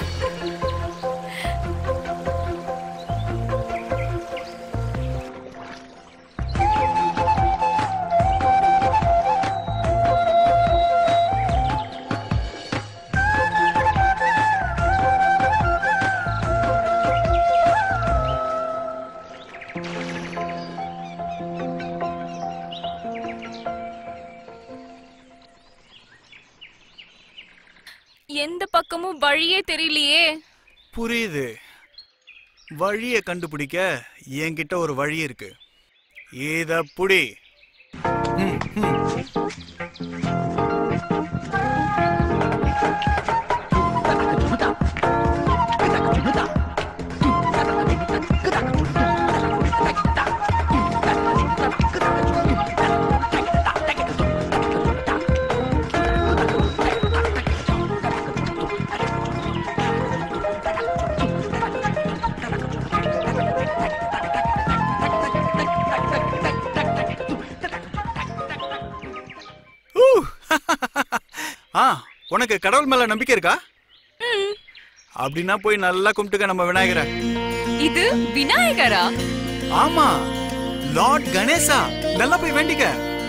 எந்த பக்கமும் வழியே தெரியலையே. புரியுது. வழியை கண்டுபிடிக்க என்கிட்ட ஒரு வழி இருக்கு. இத புடி. உனக்கு கடவுள் மேல நம்பிக்கை இருக்கா? அப்படின்னா போய் நல்லா கும்பிட்டுக்க நம்ம விநாயகரை. இது விநாயகரா? ஆமா, லார்ட் கணேசா. நல்லா போய் வேண்டிக்க.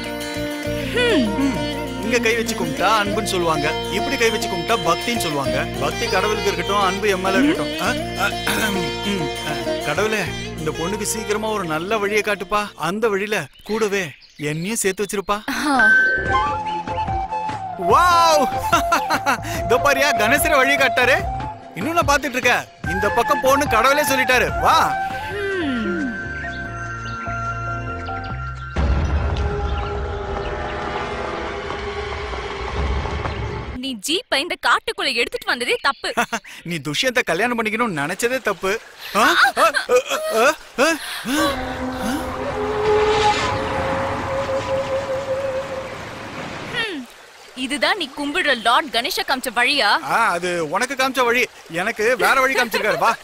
இங்க கை வச்சு கும்பிட்டா அன்புன்னு சொல்லுவாங்க, இப்படி கை வச்சு கும்பிட்டா பக்தின்னு சொல்லுவாங்க. பக்தி கடவுளுக்கு இருக்கட்டும், அன்பு எம்எல்ஏ இருக்கட்டும். கடவுளே, இந்த பொண்ணுக்கு சீக்கிரமா ஒரு நல்ல வழியை காட்டுப்பா. அந்த வழியில கூடவே என்னையும் சேர்த்து வச்சிருப்பா. வாவ்! இதோ பாரியா, கணேசரை வழி காட்டாரு. இன்னும் நான் பாத்துட்டு இருக்க. இந்த பக்கம் போன்னு கடவுளே சொல்லிட்டாரு. வா. நீ ஜீப்பை இந்த காட்டுக்குள்ள எடுத்துட்டு வந்ததே தப்பு. நீ துஷ்யந்த கல்யாணம் பண்ணிக்கணும்னு நினைச்சதே தப்பு. இதுதான் நீ கும்பிடுற லார்ட் கணேஷ காமிச்ச வழியா? அது உனக்கு காமிச்ச வழி, எனக்கு வேற வழி காமிச்சிருக்காரு. வா.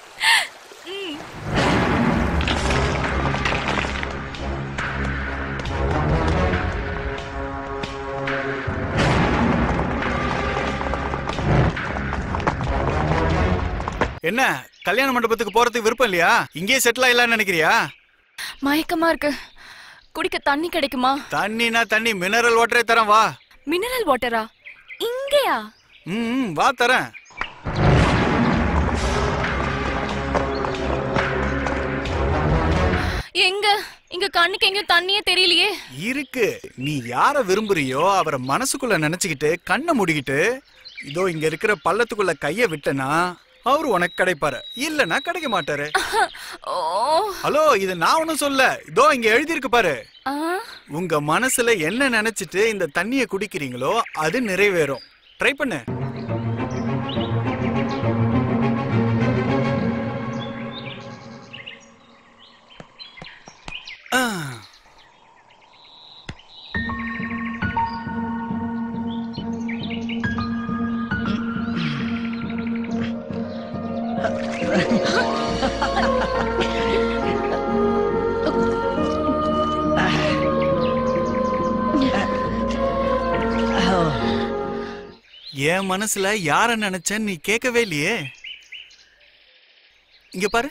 என்ன, கல்யாண மண்டபத்துக்கு போறதுக்கு விருப்பம் இல்லையா? இங்கேயே செட்டில் ஆயிடலாம்னு நினைக்கிறியா? மயக்கமா இருக்கு. குடிக்க தண்ணி கிடைக்குமா? தண்ணினா தண்ணி, மினரல் வாட்டரே தரேன். வா. மினரல் வாட்டரா? இங்கயா? வா தரேன். எங்க? இங்க கண்ணுக்கு எங்கயும் தண்ணியே தெரியலையே. இருக்கு. நீ யார விரும்புறியோ அவரை மனசுக்குள்ள நினைச்சுக்கிட்டு கண்ணை மூடிக்கிட்டு இதோ இங்க இருக்கிற பள்ளத்துக்குள்ள கைய விட்டனா அவரு உனக்கு கிடைப்பாரு, இல்லன்னா கிடைக்க மாட்டாரு. ஹலோ, இது நான் ஒன்னும் சொல்ல. இதோ இங்க எழுதி இருக்கு பாரு. உங்க மனசுல என்ன நினைச்சிட்டு இந்த தண்ணிய குடிக்கிறீங்களோ அது நிறைவேறும். ட்ரை பண்ணு. என் மனசுல யார நினைச்சேன்னு நீ கேட்கவே இல்லையே. இங்க பாரு.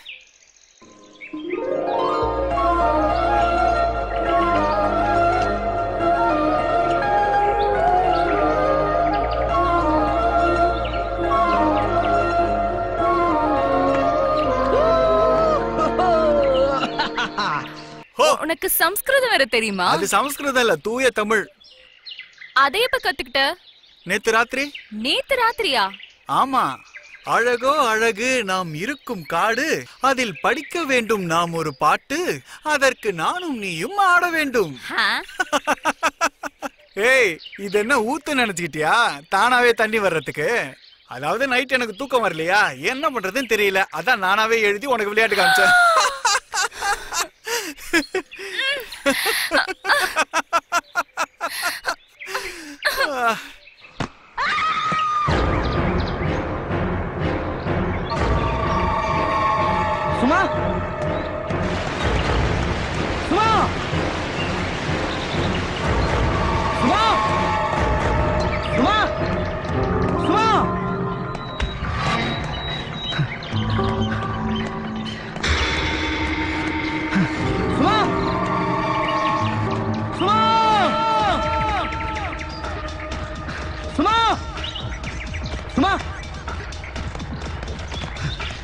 உனக்கு சமஸ்கிருதம் வேற தெரியுமா? அது சமஸ்கிருதம் இல்ல, தூய தமிழ். அதை எப்ப கத்துக்கிட்ட? நேத்து ராத்திரி. நேத்து ராத்திரியா? ஆமா. அழகோ அழகு நாம் இருக்கும் காடு, அதில் படிக்க வேண்டும் நாம் ஒரு பாட்டு, அதற்கு நானும் நீயும் ஆட வேண்டும். ஏய், இது என்ன ஊத்து நினைச்சுக்கிட்டியா தானாவே தண்ணி வர்றதுக்கு? அதாவது நைட் எனக்கு தூக்கம் வரலையா, என்ன பண்றதுன்னு தெரியல, அதான் நானாவே எழுதி உனக்கு விளையாட்டு காமிச்சேன். சுமா, சுமா, சுமா, சுமா, சுமா.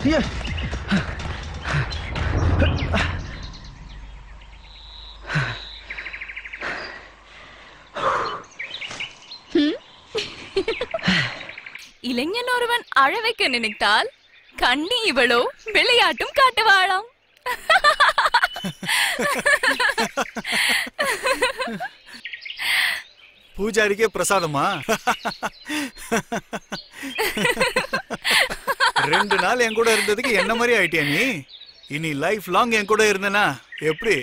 இளைஞன் ஒருவன் அழ வைக்க நினைத்தால் கண்ணி இவளோ விளையாட்டும் காட்டுவாளாம். பூஜாரிக்கே பிரசாதமா? 2 நாள் என் கூட இருந்ததுக்கு என்ன மாதிரி ஆயிட்டியா நீ? இனி லைஃப் லாங் என் கூட இருந்தனா எப்படி?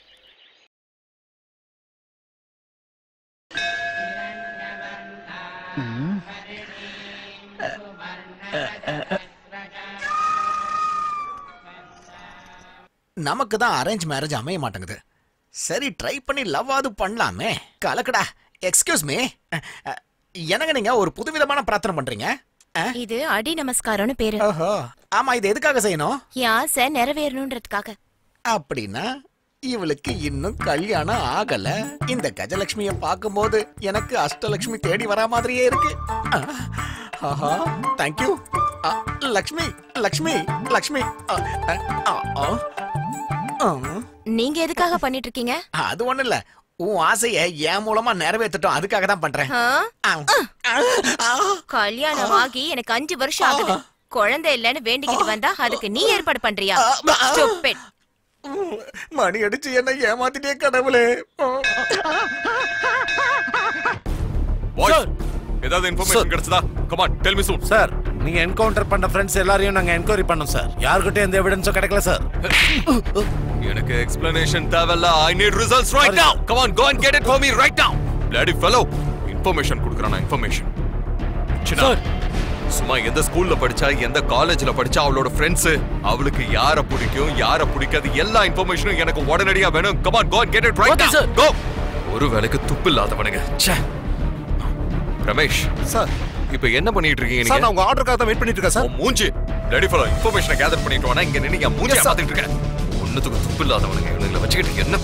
நமக்கு தான் அரேஞ்ச் மேரேஜ் அமைய மாட்டேங்குது. சரி ட்ரை பண்ணி லவ் ஆது பண்ணலாமே. கலக்கடா. எக்ஸ்கியூஸ் மீ, என்னங்க நீங்க ஒரு புதுவிதமான பிரார்த்தனை பண்றீங்க? இது அடி நமஸ்காரம்னு பேரு. ஓஹோ, ஆமா, இது எதுக்காக செய்யணும்? யாசை நிறைவேறணும்ன்றதுக்காக. அப்படின்னா இவளுக்கு இன்னும் கல்யாணம் ஆகல. இந்த கஜலட்சுமிய பாக்கும்போது எனக்கு அஷ்டலட்சுமி தேடி வரா மாதிரியே இருக்கு. ஆஹா, தேங்க்யூ. லக்ஷ்மி லக்ஷ்மி லக்ஷ்மி. நீங்க எதுக்காக பண்ணிட்டு இருக்கீங்க? அது ஒண்ணு இல்ல, உன் ஆசைய என் மூலமா நிறைவேற்றட்டும், அதுக்காக தான் பண்றேன். கல்யாணம் ஆகி எனக்கு 5 வருஷம் ஆகுது. குழந்தை இல்லன்னு வேண்டிக்கிட்டு வந்தா அதுக்கு நீ ஏற்பாடு பண்றியா? Stupid. மணி அடிச்சு என்ன ஏமாத்திட்டே கடவுளே. ஏதாவது இன்ஃபர்மேஷன் கிடைச்சதா? Come on, tell me soon. Sir, நீங்க என்கவுண்டர் பண்ண ஃப்ரெண்ட்ஸ் எல்லாரையும் நாங்க என்கொயரி பண்ணோம் சார். யார்கிட்ட எந்த எவிடன்ஸும் கிடைக்கல சார். எனக்கு எக்ஸ்பிளனேஷன் தேவையில்ல. I need results right now. Come on, go and get it for me right now. bloody fellow, information கொடுக்கறானா? Information sir. சும்மா எந்த ஸ்கூல்ல படிச்சா, எந்த காலேஜ்ல படிச்சா, அவளோட ஃப்ரெண்ட்ஸ், அவளுக்கு யாரை பிடிக்கும் யாரை பிடிக்காது, எல்லா இன்ஃபர்மேஷனும் எனக்கு உடனடியா வேணும். Come on, go and get it right now. Go. ஒரு வேளைக்கு துப்பு இல்லாதவனுங்க. ச்சே. ரமேஷ் சார், இப்போ என்ன பண்ணிட்டு இருக்கீங்க நீங்க? சார், நான் உங்க ஆர்டருக்காக தான் வெயிட் பண்ணிட்டு இருக்கேன் சார். மூஞ்சி ரெடி ஃபார் இன்ஃபர்மேஷனை கேதர் பண்ணிட்டு வானா. இங்க நின்னு என் மூஞ்சியை பார்த்துட்டு இருக்கேன். ஒண்ணுத்துக்கு துப்பு இல்லாதவனுங்க இவனுங்களை வச்சுக்கிட்டு என்ன?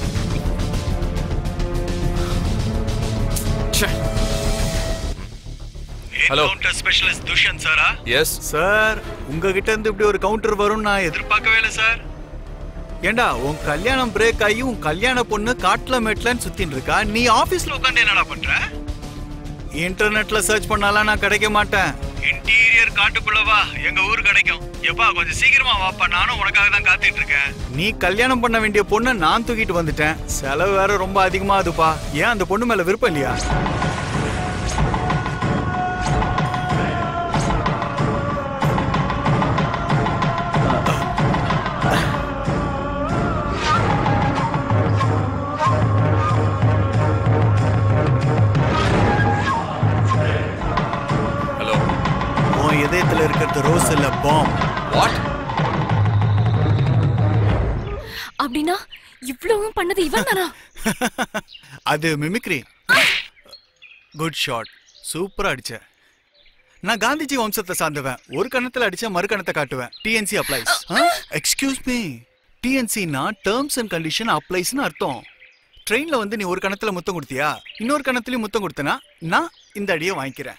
ஹலோ, கவுண்டர் ஸ்பெஷலிஸ்ட் துஷ்யந்த் சாரா? எஸ் சார், உங்ககிட்ட இருந்து இப்படி ஒரு கவுண்டர் வரும் நான் எதிர்பார்க்கவே இல்லை சார். ஏண்டா, உன் கல்யாணம் பிரேக் ஆகி உன் கல்யாண பொண்ணு காட்டுல மேட்லன்னு சுத்தின்னு இருக்கா. நீ ஆபீஸ்ல உட்காந்து என்னடா பண்ற? இன்டர்நெட்ல சர்ச் பண்ணாலாம் நான் கிடைக்க மாட்டேன். இன்டீரியர் காட்டுக்குள்ளவா எங்க ஊர் கிடைக்கும். எப்பா கொஞ்சம் சீக்கிரமா வாப்பா, நானும் உனக்காக தான் காத்துட்டு இருக்கேன். நீ கல்யாணம் பண்ண வேண்டிய பொண்ணை நான் தூக்கிட்டு வந்துட்டேன். செலவு வேற ரொம்ப அதிகமாகுதுப்பா. ஏன் அந்த பொண்ணு மேல விருப்பம் இல்லையா? இதயத்துல இருக்கிறது ரோஸ் இல்ல பாம். வாட்? அப்படினா இவ்வளவும் பண்ணது இவன் தானா? அது மிமிக்ரி. குட் ஷாட், சூப்பரா அடிச்ச. நான் காந்திஜி வம்சத்தை சார்ந்தவன். ஒரு கணத்துல அடிச்சா மறு கணத்தை காட்டுவேன். TNC applies. எக்ஸ்கியூஸ் மீ, டிஎன்சினா டேர்ம்ஸ் அண்ட் கண்டிஷன் அப்ளைஸ்னு அர்த்தம். ட்ரெயின்ல வந்து நீ ஒரு கணத்துல முத்தம் கொடுத்தியா, இன்னொரு கணத்துலயும் முத்தம் கொடுத்தனா நான் இந்த அடியை வாங்கிக்கிறேன்.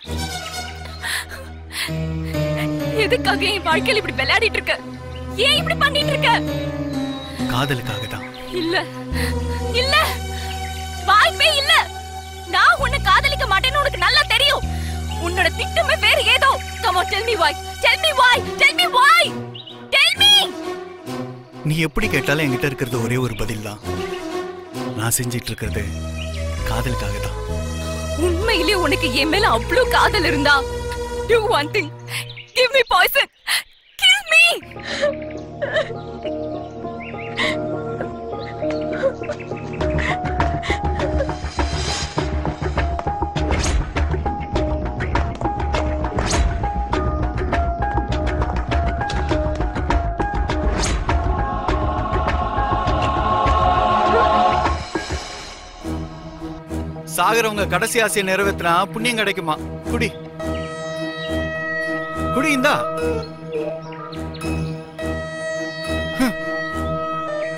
எதுக்காக என் வாழ்க்கையில இப்படி விளையாடிட்டு இருக்க? ஏன் இப்படி பண்ணிட்டு இருக்க? காதலுக்காக தான். இல்ல இல்ல, வாய்ப்பே இல்ல. நான் உன்னை காதலிக்க மாட்டேன்னு உனக்கு நல்லா தெரியும். உன்னோட திட்டமே வேற ஏதோ. Come on, tell me why. Tell me why. Tell me why. Tell me. நீ எப்படி கேட்டாலும் என்கிட்ட இருக்கிறது ஒரே ஒரு பதில் தான். நான் செஞ்சிட்டு இருக்கிறது காதலுக்காக தான். உண்மையிலே உனக்கு என் மேல அவ்வளவு காதல் இருந்தா, do one thing. Give me poison. Kill me. சாகரவங்க கடைசி ஆசையை நிறைவேற்றினா புண்ணியம் கிடைக்குமா? குடி குடி, இந்தா.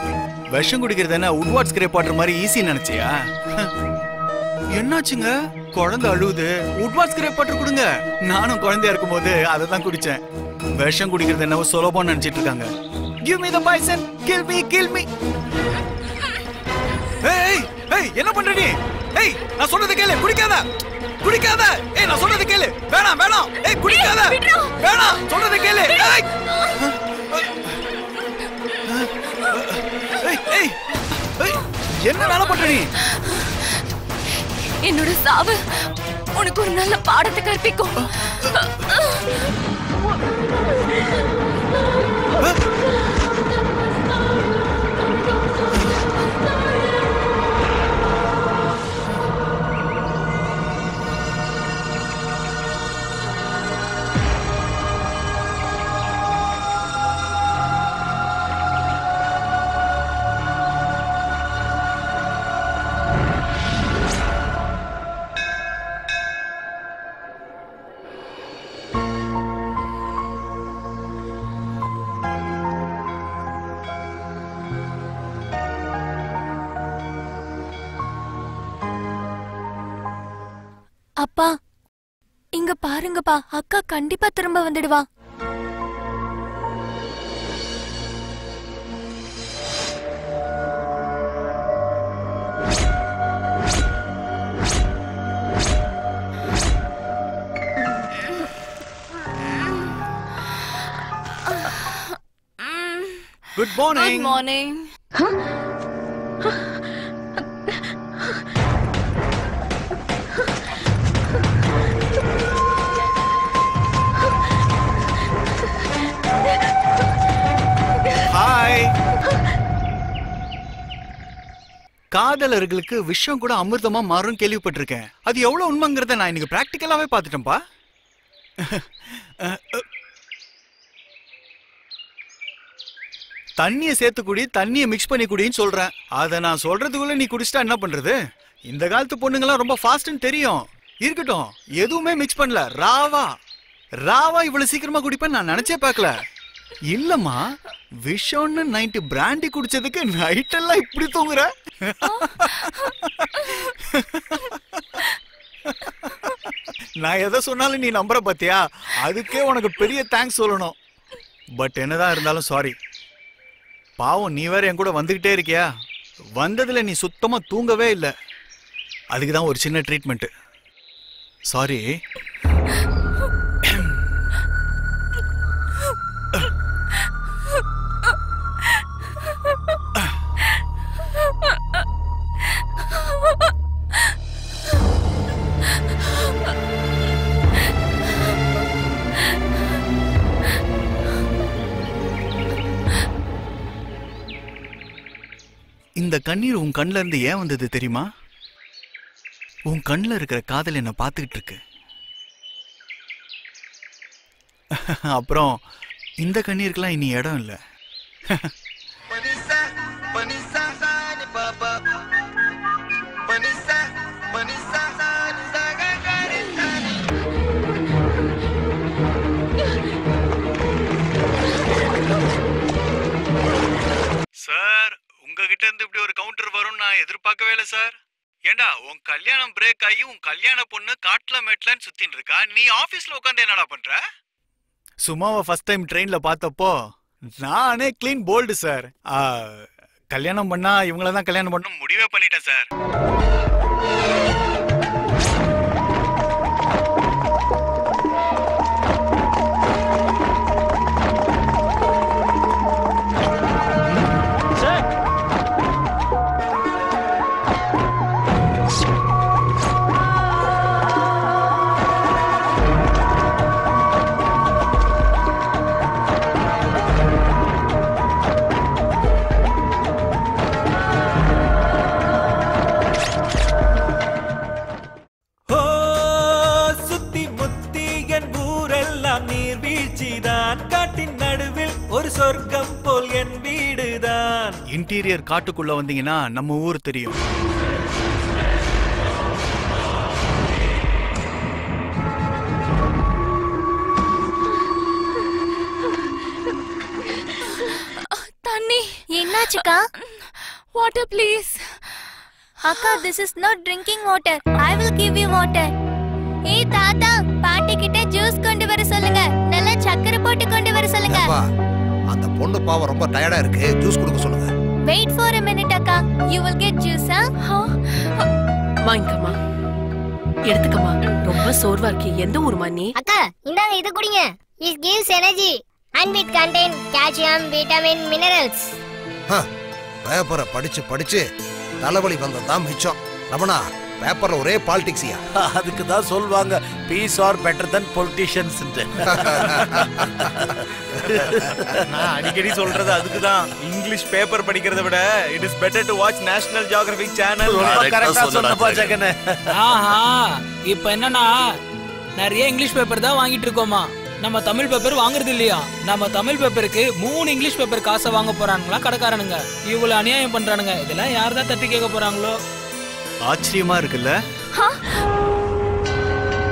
விஷம் குடிக்கிறது என்ன உட்வார்ட் ஸ்கிரேப் வாட்டர் மாதிரி ஈஸி நினைச்சியா? என்னாச்சுங்க, குழந்தை அழுவுது, உட்வாஸ் கிரேப் பட்டு கொடுங்க. நானும் குழந்தையா இருக்கும்போது அதை தான் குடிச்சேன். விஷம் குடிக்கிறது என்னவோ சுலபம்னு நினைச்சிட்டு இருக்காங்க. Give me the poison, kill me, kill me. ஏய் ஏய் என்ன பண்ற நீ? ஏய் நான் சொல்றது கேளு, குடிக்காத குடிக்காத. ஏய் நான் சொல்றது கேளு, வேணாம் வேணாம். ஏய் குடிக்காத, வேணாம் சொல்றது கேளு. ஏய் ஏய் ஏய் ஏய் என்ன வேலை பண்ற நீ? என்னோட சாவு உனக்கு ஒரு நல்ல பாடத்தை கற்பிக்கும். அப்பா இங்க பாருங்கப்பா, அக்கா கண்டிப்பா திரும்ப வந்துடுவா. Good morning. Good morning. Hi. காதலர்களுக்கு விஷயம் கூட அமிர்தமா மாறும் கேள்விப்பட்டிருக்கேன். அது எவ்வளவு உண்மைங்கிறத நான் இன்னைக்கு பிராக்டிக்கலாவே பார்த்துட்டேன்ப்பா. தண்ணியை சேர்த்து குடி, தண்ணியை மிக்ஸ் பண்ணி குடின்னு சொல்றேன். அதை நான் சொல்றதுக்குள்ள நீ குடிச்சிட்டா என்ன பண்றது? இந்த காலத்து பொண்ணுங்களாம் ரொம்ப ஃபாஸ்ட்னு தெரியும். இருக்கட்டும், எதுவுமே மிக்ஸ் பண்ணல, ராவா ராவா இவ்வளவு சீக்கிரமா குடிப்பேன்னு நான் நினைச்சே பார்க்கல. இல்லம்மா, விஷம்னு நைட்டு பிராண்டி குடிச்சதுக்கு நைட் எல்லாம் இப்படி தூங்குற? நான் எதை சொன்னாலும் நீ நம்புற பாத்தியா? அதுக்கே உனக்கு பெரிய தேங்க்ஸ் சொல்லணும். பட் என்னதான் இருந்தாலும் சாரி. பாவம், நீ வேற என் கூட வந்துகிட்டே இருக்கியா? வந்ததுல நீ சுத்தமா தூங்கவே இல்லை. அதுக்குதான் ஒரு சின்ன ட்ரீட்மெண்ட். சாரி. இந்த கண்ணீர் உன் கண்ணுல இருந்து ஏன் வந்தது தெரியுமா? உன் கண்ணுல இருக்கிற காதல் என்ன பார்த்துக்கிட்டு இருக்கு. அப்புறம் இந்த கண்ணீருக்கெல்லாம் இனி இடம் இல்லை. சார், உங்ககிட்ட இருந்து இப்படி ஒரு கவுண்டர் வரும் நான் எதிர்பார்க்கவே இல்லை சார். ஏண்டா, உன் கல்யாணம் பிரேக் ஆகி உன் கல்யாண பொண்ணு காட்டுல மேட்லன்னு சுத்தின்னு இருக்கா, நீ ஆபீஸ்ல உட்காந்து என்னடா பண்ற? சும்மாவை ஃபர்ஸ்ட் டைம் ட்ரெயின்ல பார்த்தப்போ நானே கிளீன் போல்டு சார். கல்யாணம் பண்ணா இவங்கள தான் கல்யாணம் பண்ண முடிவே பண்ணிட்டேன் சார். இன்டீரியர் காட்டுக்குள்ள வந்தீங்கன்னா நம்ம ஊர் தெரியும். தண்ணி. என்னாச்சுக்கா? Water please. அக்கா this is not drinking water. I will give you water. ஏய் தாத்தா பாட்டி கிட்ட ஜூஸ் கொண்டு வர சொல்லுங்க. நல்ல சக்கரை போட்டு கொண்டு வர சொல்லுங்க. அந்த பொண்ணு பாவம் ரொம்ப டயர்டா இருக்கு. ஜூஸ் கொடுக்க சொல்லுங்க. Wait for a minute அக்கா. You will get juice. வாங்கம்மா. எடுத்துக்கம்மா. ரொம்ப சோர்வா இருக்கு. எந்த ஊர்மா நீ? அக்கா இந்தாங்க இது குடிங்க. It gives energy and it contain calcium, vitamin, minerals. பேப்பரை படிச்சு தலைவலி வந்ததுதான் மிச்சம். ரமணா பேப்பர்ல ஒரே பாலிடிக்ஸியா? அதுக்கு தான் சொல்வாங்க beasts are better than politicians. நான் அடிக்கடி சொல்றது அதுக்கு தான். இங்கிலீஷ் பேப்பர் படிக்கிறத விட it is better to watch National Geographic channel. கரெக்ட்டா சொன்னப்பா ஜெகனே. ஆஹா இப்போ என்னன்னா நிறைய இங்கிலீஷ் பேப்பர் தான் வாங்கிட்டு இருக்கோமா. நம்ம தமிழ் பேப்பர் வாங்குறது இல்லையா? நம்ம தமிழ் பேப்பருக்கு 3 இங்கிலீஷ் பேப்பர் காசை வாங்க போறானுங்களா கடைக்காரனுங்க. இவ்வளவு அநியாயம் பண்றானுங்க. இதெல்லாம் யார் தான் தட்டி கேட்க போறாங்களோ? ஆச்சரியமா இருக்குல்ல?